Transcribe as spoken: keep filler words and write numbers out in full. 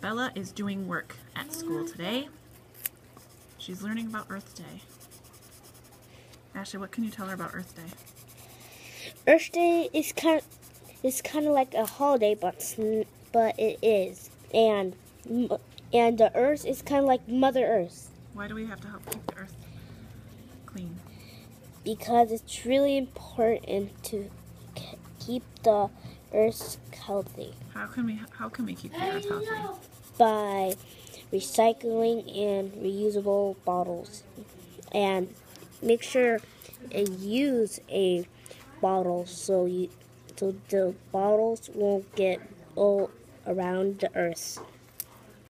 Bella is doing work at school today. She's learning about Earth Day. Ashley, what can you tell her about Earth Day? Earth Day is kind of, is kind of like a holiday, but but it is, and and the Earth is kind of like Mother Earth. Why do we have to help keep the Earth clean? Because it's really important to keep the Earth healthy. How can we how can we keep the Earth healthy? By recycling and reusable bottles, and make sure and use a bottle so you so the bottles won't get all around the Earth.